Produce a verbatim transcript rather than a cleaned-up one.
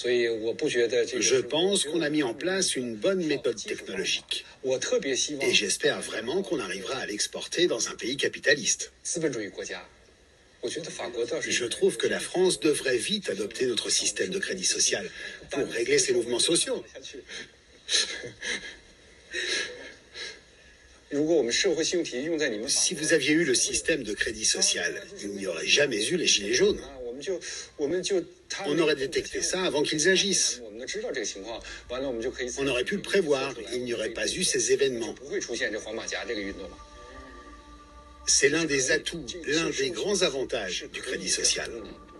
Je pense qu'on a mis en place une bonne méthode technologique. Et j'espère vraiment qu'on arrivera à l'exporter dans un pays capitaliste. Je trouve que la France devrait vite adopter notre système de crédit social pour régler ses mouvements sociaux. Si vous aviez eu le système de crédit social, il n'y aurait jamais eu les gilets jaunes. On aurait détecté ça avant qu'ils agissent. On aurait pu le prévoir, il n'y aurait pas eu ces événements. C'est l'un des atouts, l'un des grands avantages du crédit social.